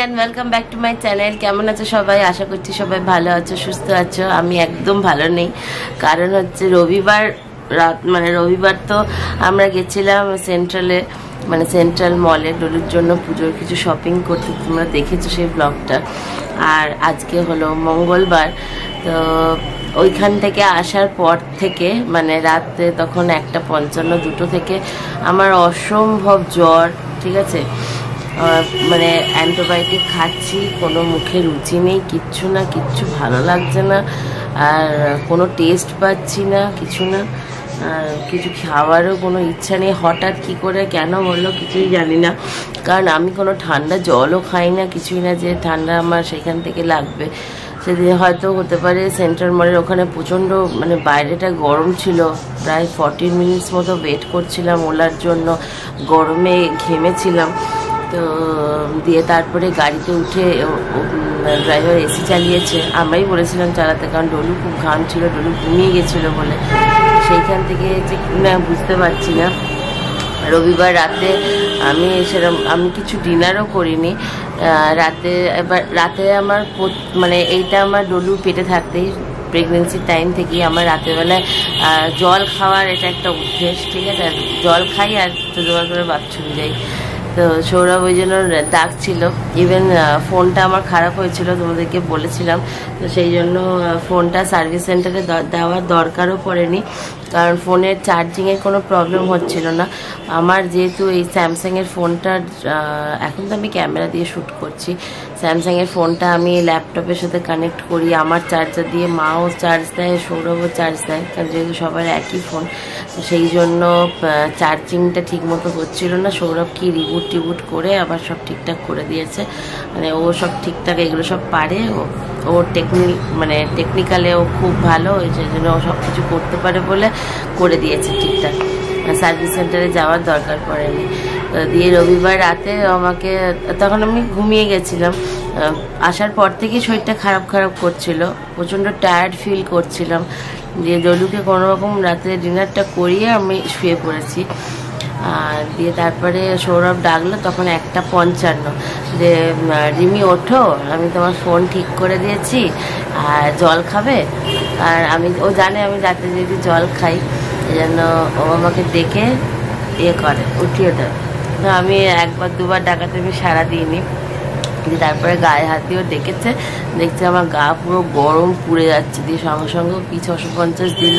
And welcome back to my channel. केमन आछो सबाई? आशा करছি সবাই ভালো আছো, সুস্থ আছো। আমি একদম ভালো নেই, কারণ হচ্ছে রবিবার রাত, মানে রবিবার তো আমরা গেছিলাম সেন্ট্রালে, মানে সেন্ট্রাল মলে ডলুর জন্য পুজোর কিছু শপিং করতে। তোমরা দেখেছো সেই ব্লগটা। আর আজকে হলো মঙ্গলবার, তো ওইখান থেকে আসার পর থেকে মানে রাতে তখন 1:55 থেকে আমার অসম্ভব জ্বর, ঠিক আছে। মানে অ্যান্টিবায়োটিক খাচ্ছি, কোনো মুখে রুচি নেই, কিচ্ছু না, কিচ্ছু ভালো লাগছে না, আর কোনো টেস্ট পাচ্ছি না, কিছু না, আর কিছু খাওয়ারও কোনো ইচ্ছা নেই। হঠাৎ কি করে কেন বললো কিছুই জানি না, কারণ আমি কোনো ঠান্ডা জলও খাই না, কিছুই না যে ঠান্ডা আমার সেখান থেকে লাগবে। সেদিন হয়তো হতে পারে সেন্ট্রাল মলের ওখানে প্রচণ্ড মানে বাইরেটা গরম ছিল, প্রায় 40 মিনিটস মতো ওয়েট করছিলাম ওলার জন্য, গরমে ঘেমেছিলাম। তো দিয়ে তারপরে গাড়িতে উঠে ড্রাইভার এসি চালিয়েছে, আমরাই বলেছিলাম চালাতে, কারণ ডলু খুব ঘাম ছিল, ডলু ঘুমিয়ে গেছিলো বলে। সেইখান থেকে যে না বুঝতে পারছি না। রবিবার রাতে আমি কিছু ডিনারও করিনি রাতে। এবার রাতে আমার মানে এইটা আমার ডলু পেটে থাকতেই প্রেগনেন্সির টাইম থেকেই আমার রাতেরবেলায় জল খাওয়ার এটা একটা অভ্যেস, ঠিক আছে। জল খাই আর দুবার করে বাথরুমে যাই। তো সৌরভ ওই জন্য ডাকছিল। ইভেন ফোনটা আমার খারাপ হয়েছিল, তোমাদেরকে বলেছিলাম, তো সেই জন্য ফোনটা সার্ভিস সেন্টারে দেওয়ার দরকারও পড়েনি, কারণ ফোনের চার্জিংয়ের কোনো প্রবলেম হচ্ছিল না আমার। যেহেতু এই স্যামসাংয়ের ফোনটা, এখন তো আমি ক্যামেরা দিয়ে শ্যুট করছি, স্যামসাংয়ের ফোনটা আমি ল্যাপটপের সাথে কানেক্ট করি, আমার চার্জার দিয়ে মাও চার্জ দেয়, সৌরভও চার্জ দেয়, কারণ যেহেতু সবার একই ফোন, তো সেই জন্য চার্জিংটা ঠিক মতো হচ্ছিল না। সৌরভ কি রিবুট করে আবার সব ঠিকঠাক করে দিয়েছে, মানে ও সব ঠিকঠাক এগুলো সব পারে, ও টেকনিক্যালে ও খুব ভালো, সেই জন্য ও সব কিছু করতে পারে বলে করে দিয়েছে ঠিকঠাক, সার্ভিস সেন্টারে যাওয়ার দরকার পড়েনি। দিয়ে রবিবার রাতে আমাকে, তখন আমি ঘুমিয়ে গেছিলাম, আসার পর থেকেই শরীরটা খারাপ করছিল, প্রচণ্ড টায়ার্ড ফিল করছিলাম। দিয়ে ডলুকে কোনোরকম রাতে ডিনারটা করিয়ে আমি শুয়ে পড়েছি। আর দিয়ে তারপরে সৌরভ ডাকলো তখন 1:55, যে রিমি ওঠো, আমি তোমার ফোন ঠিক করে দিয়েছি আর জল খাবে। আর ও জানে আমি রাতে যদি জল খাই, এই জন্য ও আমাকে ডেকে উঠিয়ে দেয়। তো আমি একবার দুবার ডাকাতে আমি সাড়া দিইনি। তারপরে গায়ে হাত দিয়েও ডেকেছে, দেখছে আমার গা পুরো গরম পুড়ে যাচ্ছে। দিয়ে সঙ্গে সঙ্গে পিছ 850 দিল।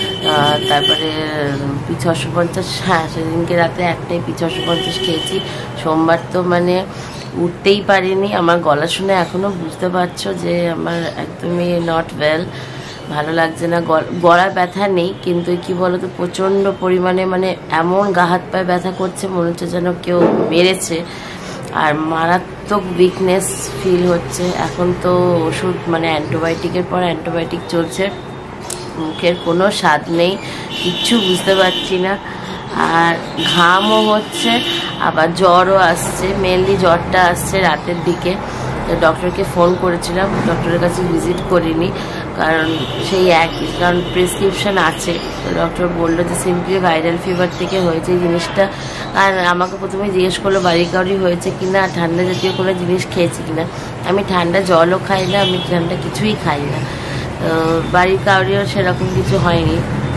তারপরে পিছ 850, হ্যাঁ সেদিনকে রাতে একটাই পিছ 850 খেয়েছি। সোমবার তো মানে উঠতেই পারিনি। আমার গলা শুনে এখনও বুঝতে পারছো যে আমার একদমই নট ওয়েল, ভালো লাগছে না। গলা ব্যথা নেই, কিন্তু কি বলতো প্রচণ্ড পরিমাণে মানে এমন গা হাত পায়ে ব্যথা করছে, মনে হচ্ছে যেন কেউ মেরেছে, আর মারাত্মক উইকনেস ফিল হচ্ছে। এখন তো ওষুধ মানে অ্যান্টিবায়োটিকের পর অ্যান্টিবায়োটিক চলছে, মুখের কোনো স্বাদ নেই, কিচ্ছু বুঝতে পারছি না, আর ঘামও হচ্ছে, আবার জ্বরও আসছে। মেনলি জ্বরটা আসছে রাতের দিকে। তো ডক্টরকে ফোন করেছিলাম, ডক্টরের কাছে ভিজিট করিনি, কারণ সেই একই, কারণ প্রেসক্রিপশন আছে। তো ডক্টর বললো যে সিম্পলি ভাইরাল ফিভার থেকে হয়েছে এই জিনিসটা। আর আমাকে প্রথমে জিজ্ঞেস করলো বাড়ির কাউরি হয়েছে কিনা, ঠান্ডা জাতীয় কোনো জিনিস খেয়েছি কিনা। আমি ঠান্ডা জলও খাই না, আমি ঠান্ডা কিছুই খাই না, তো বাড়ির কাউরিও সেরকম কিছু হয়নি।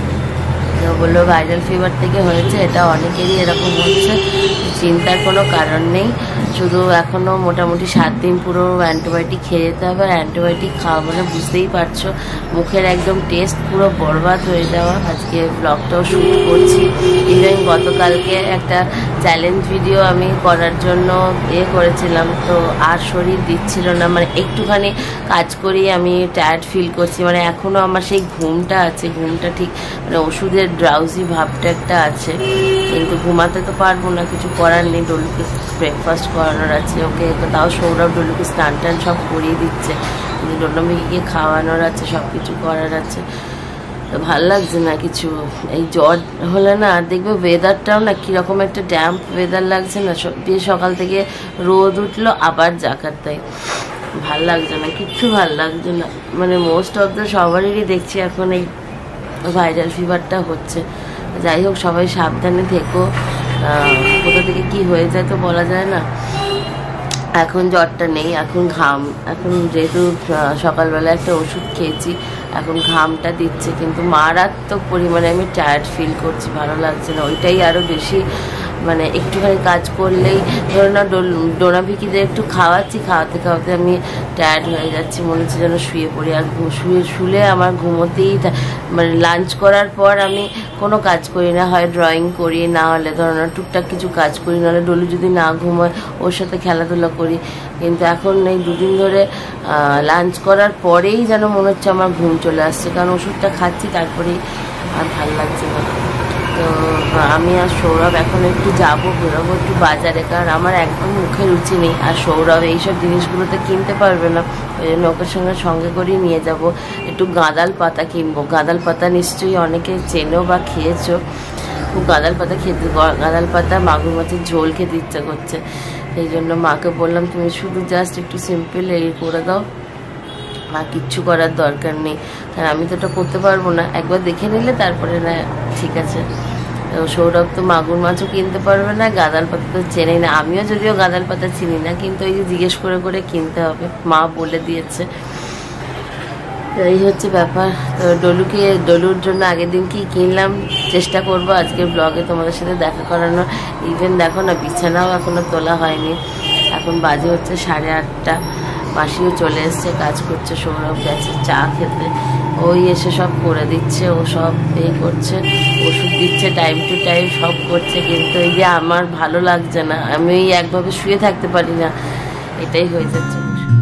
তো বললো ভাইরাল ফিভার থেকে হয়েছে, এটা অনেকেরই এরকম হচ্ছে, চিন্তার কোনো কারণ নেই। শুধু এখনও মোটামুটি 7 দিন পুরো অ্যান্টিবায়োটিক খেয়ে যেতে হবে। আর অ্যান্টিবায়োটিক খাওয়া মানে বুঝতেই পারছো, মুখের একদম টেস্ট পুরো বরবাদ হয়ে যাওয়া। আজকে ব্লগটাও শ্যুট করছি। ইভেন গতকালকে একটা চ্যালেঞ্জ ভিডিও আমি করার জন্য করেছিলাম, তো আর শরীর দিচ্ছিল না, মানে একটুখানি কাজ করি আমি টায়ার্ড ফিল করছি, মানে এখনও আমার সেই ঘুমটা আছে, ঘুমটা ঠিক মানে ওষুধের ড্রাউজি ভাবটা একটা আছে, কিন্তু ঘুমাতে তো পারবো না, কিছু করার নেই। ডলুকে ব্রেকফাস্ট করানোর আছে, ওকে তাও সৌরভ ডলুকে স্নান টান সব করিয়ে দিচ্ছে, কিন্তু ডলুমিকে খাওয়ানোর আছে, সব কিছু করার আছে। তো ভাল লাগছে না কিছু। এই জ্বর হলে না দেখবে ওয়েদারটাও না কীরকম একটা ড্যাম্প ওয়েদার লাগছে না, দিয়ে সকাল থেকে রোদ উঠলো আবার জাকাত দেয়, ভাল লাগছে না, কিচ্ছু ভাল লাগছে না। মানে মোস্ট অফ দ্য সবারই দেখছি এখন এই ভাইরাল ফিভারটা হচ্ছে। যাই হোক, সবাই সাবধানে থেকো, কোথা থেকে কি হয়ে যায় তো বলা যায় না। এখন জ্বরটা নেই, এখন ঘাম, এখন যেহেতু সকালবেলা একটা ওষুধ খেয়েছি, এখন ঘামটা দিচ্ছে, কিন্তু মারাত্মক পরিমাণে আমি টায়ার্ড ফিল করছি, ভালো লাগছে না। ওইটাই আরও বেশি, মানে একটুখানি কাজ করলেই ধরো না ডোনা ভিকিদের একটু খাওয়াচ্ছি, খাওয়াতে খাওয়াতে আমি টায়ার্ড হয়ে যাচ্ছি, মনে হচ্ছে যেন শুয়ে পড়ি। আর শুলে আমার ঘুমোতেই, মানে লাঞ্চ করার পর আমি কোনো কাজ করি না, হয় ড্রয়িং করি, না হলে ধরো না টুকটাক কিছু কাজ করি, নাহলে ডলু যদি না ঘুমোয় ওর সাথে খেলাধুলা করি। কিন্তু এখন এই দুদিন ধরে লাঞ্চ করার পরেই যেন মনে হচ্ছে আমার ঘুম চলে আসছে, কারণ ওষুধটা খাচ্ছি, তারপরেই আর ভালো লাগছে না। তো আমি আর সৌরভ এখন একটু যাবো, বেরোবো একটু বাজারে, কারণ আমার একদম মুখে রুচি নেই, আর সৌরভ এইসব জিনিসগুলো তো কিনতে পারবে না, ওই জন্য ওকে সঙ্গে করেই নিয়ে যাব। একটু গাঁদাল পাতা কিনবো। গাঁদাল পাতা নিশ্চয়ই অনেকে চেনো বা খেয়েছো, খুব গাঁদাল পাতা খেতে, গাঁদাল পাতা মাগুর মাছের ঝোল খেতে ইচ্ছা করছে। সেই জন্য মাকে বললাম তুমি শুধু জাস্ট একটু সিম্পল এই করে দাও, আর কিচ্ছু করার দরকার নেই, কারণ আমি তো ওটা করতে পারবো না। একবার দেখে নিলে তারপরে না ঠিক আছে। সৌরভ তো মাগুর মাছও কিনতে পারবে না, গাঁদাল পাতা তো চেনেই না, আমিও যদিও গাঁদাল পাতা চিনি না, কিন্তু এই যে জিজ্ঞেস করে করে কিনতে হবে, মা বলে দিয়েছে। এই হচ্ছে ব্যাপার। তো ডলুর জন্য আগের দিন কি কিনলাম চেষ্টা করব আজকের ব্লগে তোমাদের সাথে দেখা করানোর। ইভেন দেখো না, বিছানাও এখনো তোলা হয়নি, এখন বাজে হচ্ছে 8:30। মাসিও চলে এসছে, কাজ করছে, সৌরভ গেছে চা খেতে, ওই এসে সব করে দিচ্ছে, ও সব করছে, ওষুধ দিচ্ছে টাইম টু টাইম, সব করছে। কিন্তু এই যে আমার ভালো লাগছে না, আমি একভাবে শুয়ে থাকতে পারি না, এটাই হয়ে যাচ্ছে।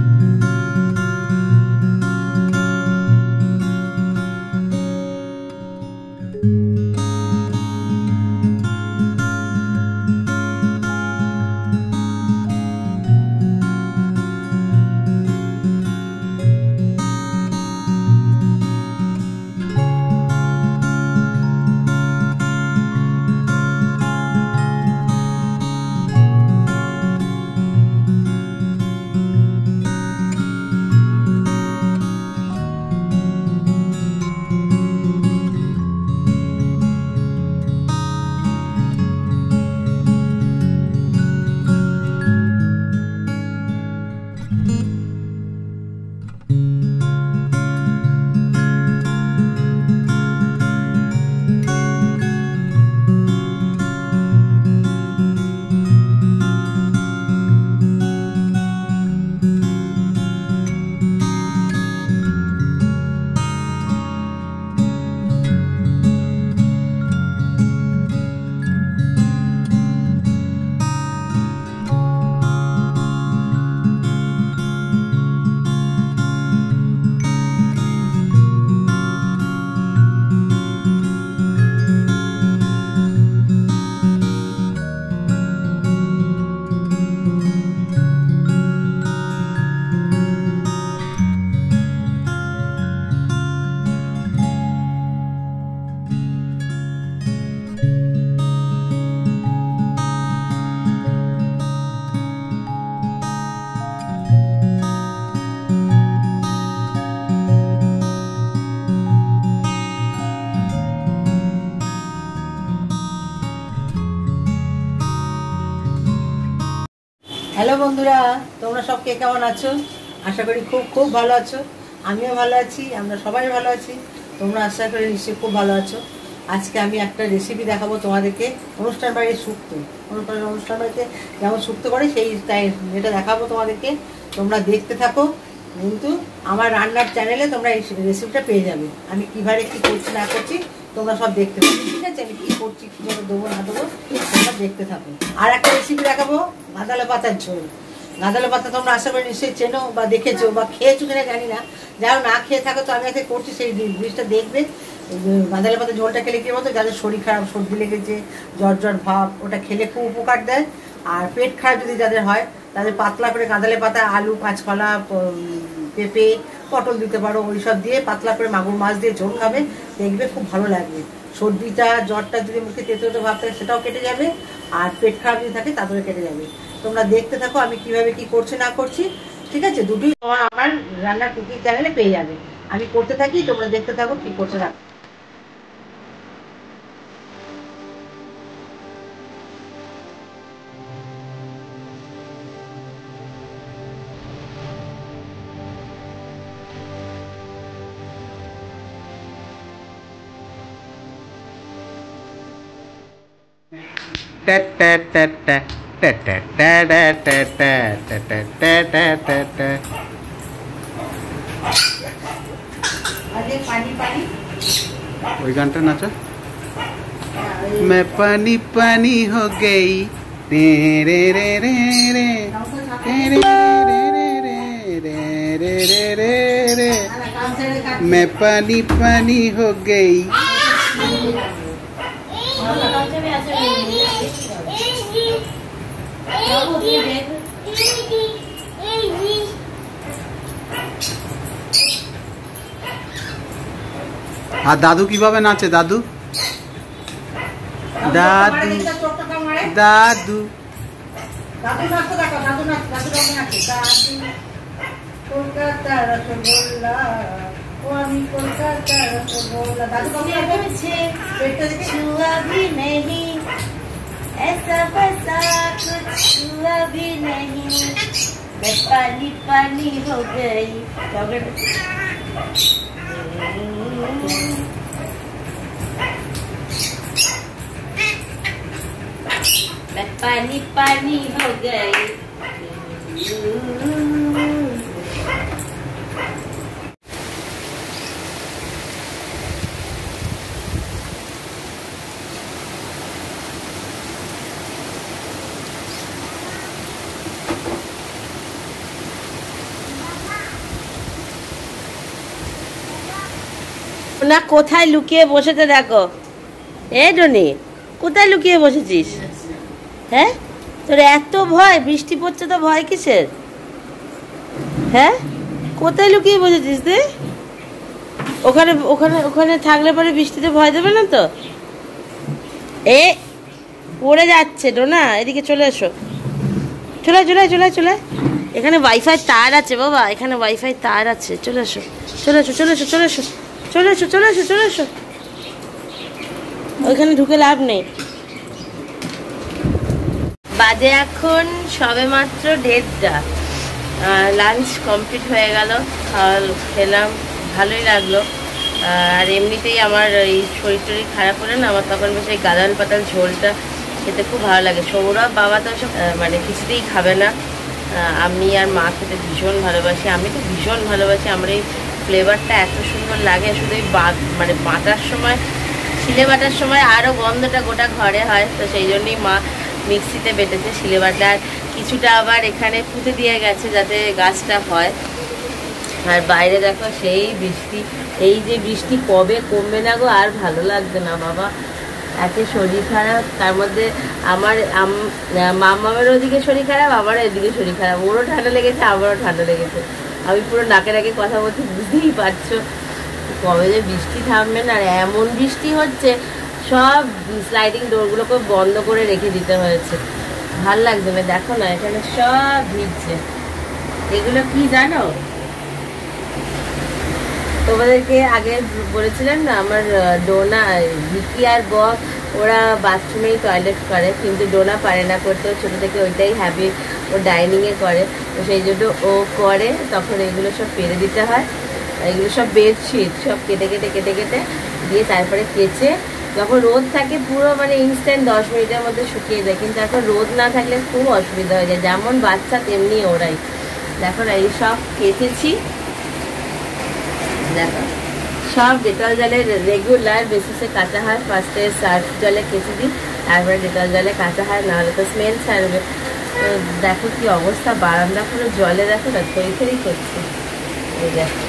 হ্যালো বন্ধুরা, তোমরা সব কে কেমন আছো? আশা করি খুব খুব ভালো আছো। আমিও ভালো আছি, আমরা সবাই ভালো আছি। তোমরা আশা করি নিশ্চয়ই খুব ভালো আছো। আজকে আমি একটা রেসিপি দেখাবো তোমাদেরকে, অনুষ্ঠান বাড়ির শুক্তো। অনুষ্ঠান বাড়িতে যেমন শুক্তো করে সেই স্টাইল এটা দেখাবো তোমাদেরকে। তোমরা দেখতে থাকো, কিন্তু আমার রান্নার চ্যানেলে তোমরা এই রেসিপিটা পেয়ে যাবে। আমি কীভাবে কী করছি না করছি তোমরা সব দেখতে পাবে, ঠিক আছে? আমি কী করছি, কীভাবে দেবো না দেবো তোমরা দেখতে থাকো। আর একটা রেসিপি দেখাবো, গাঁদালে পাতার ঝোল। গাঁদালে পাতা তোমরা আশা করি নিশ্চয়ই চেনো বা দেখেছো বা খেয়েছো কিনা জানি না। যাও না খেয়ে থাকো তো আমি আজকে করছি, সেই জিনিসটা দেখবে। গাঁদালে পাতা ঝোলটা খেলে কী বলতো, যাদের শরীর খারাপ, সর্দি লেগেছে, জ্বর জ্বর ভাব, ওটা খেলে খুব উপকার দেয়। আর পেট খারাপ যদি যাদের হয়, তাদের পাতলা করে গাঁদালে পাতা, আলু, কাঁচকলা, পেঁপে, পটল দিতে পারো, ওই সব দিয়ে পাতলা করে মাগুর মাছ দিয়ে ঝোল খাবে, দেখবে খুব ভালো লাগবে। সর্দিটা, জ্বরটা যদি মুখে তেতো তেতো ভাব থাকে সেটাও কেটে যাবে, আর পেট খারাপ যদি থাকে তাদেরও কেটে যাবে। তোমরা দেখতে থাকো আমি কিভাবে কি করছি না করছি, ঠিক আছে? দুটোই তোমার আমার রান্নার কুকিং চ্যানেলে পেয়ে যাবে। আমি করতে থাকি, তোমরা দেখতে থাকো কি করছে না। ওই গানটা নাচো। मैं पानी पानी हो गई रे रे रे रे रे रे रे रे रे रे मैं पानी पानी हो गई। আর দাদু কিভাবে নাচে? দাদু দাদু দাদু কলকাতা রসগোল্লা ও আমি কলকাতা রসগোল্লা দাদু छुआ भी नहीं ऐसा वैसा कुछ छुआ भी नहीं मैं पानी पानी हो गई। मैं पानी पानी हो गई। না কোথায় লুকিয়ে বসেছে দেখো। এ ডনি কোথায় লুকিয়ে বসেছিস? হ্যাঁ তোর এত ভয়? বৃষ্টি পড়ছে তো ভয় কিসের? হ্যাঁ কোথায় লুকিয়ে বসেছিস তুই? ওখানে ওখানে ওখানে থাকলে পরে বৃষ্টিতে ভয় দেবে না তো? এ পড়ে যাচ্ছে ডোনা, এদিকে চলে এসো। চলে চলে চলে চলে, এখানে ওয়াইফাই তার আছে বাবা, এখানে ওয়াইফাই তার আছে। চলে এসো চলে এসো চলে এসো চলে এসো চলে এসো চলে এসো চলে এসো। ওইখানে ঢুকে লাভ নেই। বাজে এখন সবে মাত্র 1:30টা। লাঞ্চ কমপ্লিট হয়ে গেল, খেলাম, ভালোই লাগলো। আর এমনিতেই আমার এই শরীর টরীর খারাপ হলে না, আমার তখন বেশ এই গাদাল পাতাল ঝোলটা খেতে খুব ভালো লাগে। সৌরভ বাবা তো সব মানে কিছুতেই খাবে না, আমি আর মা খেতে ভীষণ ভালোবাসি। আমি তো ভীষণ ভালোবাসি, আমার এই ফ্লেভারটা এত সুন্দর লাগে। শুধু এই মানে বাটার সময়, শিলে বাটার সময় আরও গন্ধটা গোটা ঘরে হয়, তো সেই জন্যই মা মিক্সিতে বেটেছে শিলে বাটা। আর কিছুটা আবার এখানে পুঁতে দিয়ে গেছে যাতে গাছটা হয়। আর বাইরে দেখো সেই বৃষ্টি, এই যে বৃষ্টি কবে কমবে না গো, আর ভালো লাগবে না বাবা। একে শরীর খারাপ, তার মধ্যে আমার মামামের ওদিকে শরীর খারাপ, আমারও এদিকে শরীর খারাপ। ওরও ঠান্ডা লেগেছে, আমারও ঠান্ডা লেগেছে। আমি পুরো নাকে নাকে কথা বলতে, বুঝতেই পারছো কবে যে বৃষ্টি থামবে না। আর এমন বৃষ্টি হচ্ছে, সব স্লাইডিং ডোরগুলোকে বন্ধ করে রেখে দিতে হয়েছে। ভাল লাগছে না, দেখো না এখানে সব ভিজছে। এগুলো কি জানো, তোমাদেরকে আগে বলেছিলাম না, আমার ডোনা, ভিকি আর বক ওরা বাথরুমেই টয়লেট করে, কিন্তু ডোনা পারে না করতে। ছোটো থেকে ওইটাই হ্যাবিট, ও ডাইনিংয়ে করে, তো সেই জন্য ও করে। তখন এগুলো সব পেরে দিতে হয়। এগুলো সব বেডশিট সব কেটে কেটে কেটে কেটে দিয়ে তারপরে কেচে, যখন রোদ থাকে পুরো মানে ইনস্ট্যান্ট 10 মিনিটের মধ্যে শুকিয়ে যায়। কিন্তু এখন রোদ না থাকলে খুব অসুবিধা হয়ে যায়, যেমন বাচ্চা তেমনি ওরাই। দেখো না, এই সব কেচেছি, দেখো সব ডেটল জলে রেগুলার বেসিসে কাচা হয়। ফার্স্টে সার্ফ জলে কেচে দিই, তারপরে ডেটল জলে কাচা হয়, নাহলে তো স্মেল ছাড়বে। তো দেখো কি অবস্থা, বারান্দা পুরো জলে, দেখো না থই থই করছে। এই দেখো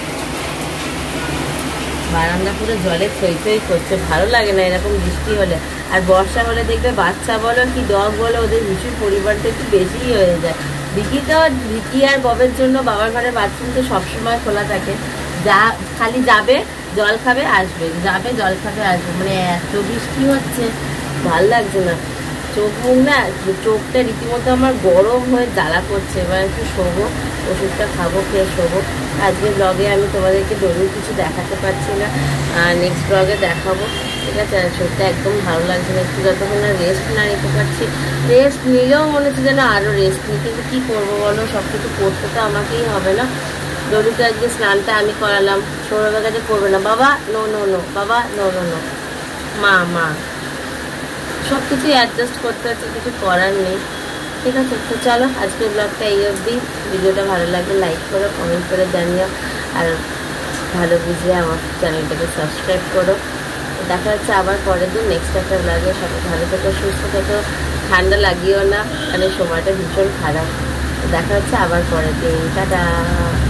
বারান্দা পুরো জলে থই থই করছে। ভালো লাগে না এরকম বৃষ্টি হলে। আর বর্ষা হলে দেখবে বাচ্চা বলো কি ডগ বলো, ওদের হিসুর পরিমাণটা একটু বেশিই হয়ে যায়। ভিকি আর ববের জন্য বাবার ঘরে বাথরুম তো সবসময় খোলা থাকে। যা খালি যাবে জল খাবে আসবে, যাবে জল খাবে আসবে, মানে এত বৃষ্টি হচ্ছে ভাল লাগছে না। চোখ মুখ না, চোখটা রীতিমতো আমার গরম হয়ে জ্বালা করছে। এবার একটু শোবো, ওষুধটা খাবো, খেয়ে শোবো। আজকের ব্লগে আমি তোমাদেরকে দরুন কিছু দেখাতে পারছি না, নেক্সট ব্লগে দেখাবো, ঠিক আছে। শরীরটা একদম ভালো লাগছে না, একটু যতক্ষণ না রেস্ট না নিতে পারছি। রেস্ট নিলেও মনে হচ্ছে যেন আরও রেস্ট নিই, কিন্তু কী করবো বলো, সব কিছু করতে তো আমাকেই হবে না। দরুকে আজকে স্নানটা আমি করালাম, সৌরভের কাছে করবে না। বাবা নো নো নো, বাবা নো নো নো, মা মা সব কিছুই অ্যাডজাস্ট করতে হচ্ছে, কিছু করার নেই। ঠিক আছে, তো চলো আজকের ব্লগটা এই অবধি। ভিডিওটা ভালো লাগলে লাইক করো, কমেন্ট করে জানিও, আর ভালো বুঝলে আমার চ্যানেলটাকে সাবস্ক্রাইব করো। দেখা হচ্ছে আবার পরের দিন নেক্সট একটা ব্লগে। সবাই ভালো থেকো, সুস্থ থেকো, ঠান্ডা লাগিও না, কারণ সময়টা ভীষণ খারাপ। দেখা হচ্ছে আবার পরের দিন, টাটা।